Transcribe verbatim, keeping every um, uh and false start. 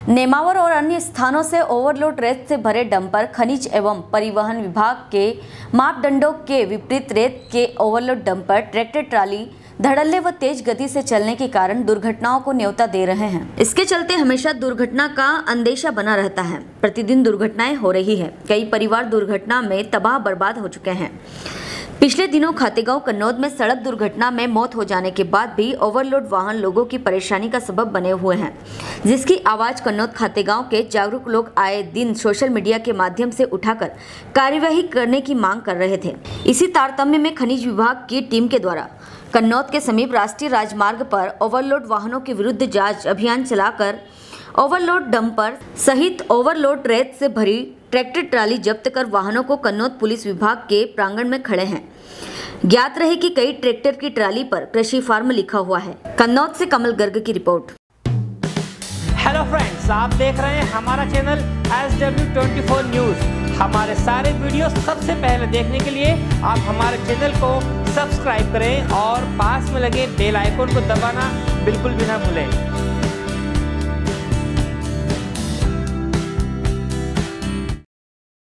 नेमावर और अन्य स्थानों से ओवरलोड रेत से भरे डंपर खनिज एवं परिवहन विभाग के मापदंडों के विपरीत रेत के ओवरलोड डंपर ट्रैक्टर ट्राली धड़ल्ले व तेज गति से चलने के कारण दुर्घटनाओं को न्योता दे रहे हैं। इसके चलते हमेशा दुर्घटना का अंदेशा बना रहता है। प्रतिदिन दुर्घटनाएं हो रही है। कई परिवार दुर्घटना में तबाह बर्बाद हो चुके हैं। पिछले दिनों खातेगांव कन्नौद में सड़क दुर्घटना में मौत हो जाने के बाद भी ओवरलोड वाहन लोगों की परेशानी का सबब बने हुए हैं, जिसकी आवाज कन्नौद खातेगांव के जागरूक लोग आए दिन सोशल मीडिया के माध्यम से उठाकर कार्यवाही करने की मांग कर रहे थे। इसी तारतम्य में खनिज विभाग की टीम के द्वारा कन्नौद के समीप राष्ट्रीय राजमार्ग पर ओवरलोड वाहनों के विरुद्ध जांच अभियान चलाकर ओवरलोड डंपर सहित ओवरलोड रेत से भरी ट्रैक्टर ट्राली जब्त कर वाहनों को कन्नौद पुलिस विभाग के प्रांगण में खड़े हैं। ज्ञात रहे कि कई ट्रैक्टर की ट्राली पर कृषि फार्म लिखा हुआ है। कन्नौद से कमल गर्ग की रिपोर्ट। हेलो फ्रेंड्स, आप देख रहे हैं हमारा channel S W twenty four news. हमारे सारे वीडियो सबसे पहले देखने के लिए आप हमारे चैनल को सब्सक्राइब करें और पास में लगे बेल आइकन को दबाना बिल्कुल भी ना भूलें।